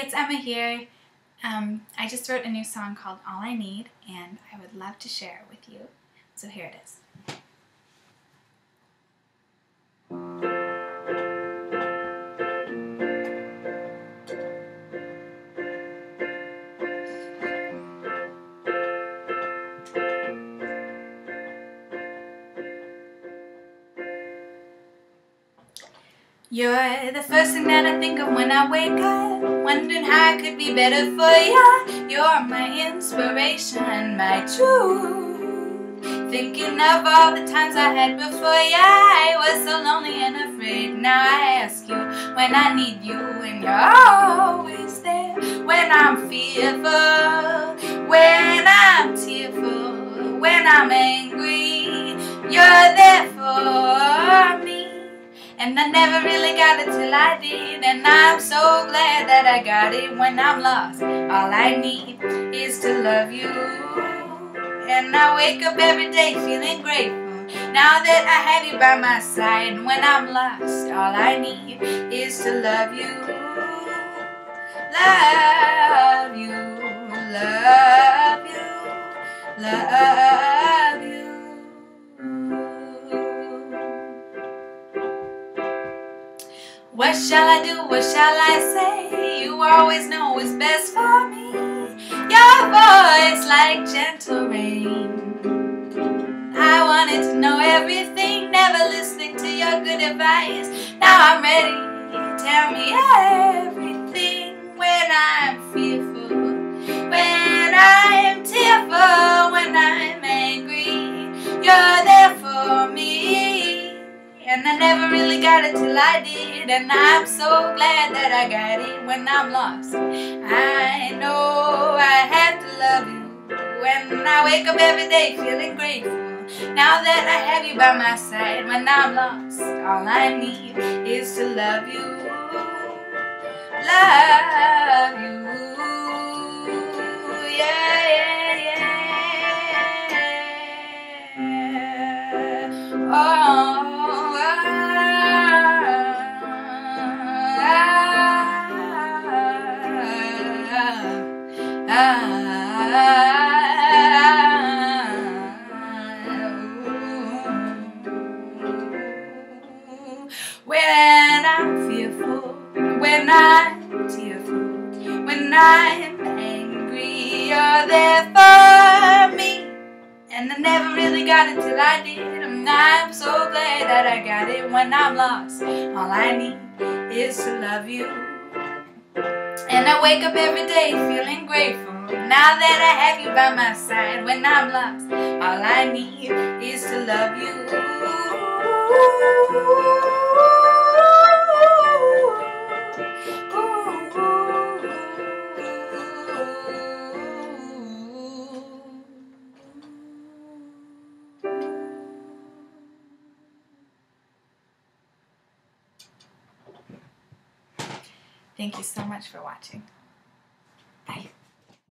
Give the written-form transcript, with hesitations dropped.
it's Emma here. I just wrote a new song called All I Need, and I would love to share it with you. So here it is. You're the first thing that I think of when I wake up, wondering how I could be better for ya. You're my inspiration, my truth. Thinking of all the times I had before ya. I was so lonely and afraid. Now I ask you when I need you, and you're always there. When I'm fearful, when I'm tearful, when I'm angry, you're there for me. And I never really got it till I did, and I'm so glad that I got it. When I'm lost, all I need is to love you. And I wake up every day feeling grateful, now that I have you by my side. And when I'm lost, all I need is to love you. Love you, love you, love you. What shall I do, what shall I say? You always know what's best for me. Your voice like gentle rain. I wanted to know everything, never listening to your good advice. Now I'm ready, tell me everything. When I'm fearful, when I'm tearful, when I'm angry, you're there for me. And I never really got it till I did, and I'm so glad that I got it. When I'm lost, I know I have to love you. When I wake up every day feeling grateful, now that I have you by my side. When I'm lost, all I need is to love you. Love you. Yeah, yeah, yeah. Oh. When I'm fearful, when I'm tearful, when I'm angry, you're there for me. And I never really got it till I did, and I'm so glad that I got it. When I'm lost, all I need is to love you. And I wake up every day feeling grateful, now that I have you by my side. When I'm lost, all I need is to love you. Thank you so much for watching.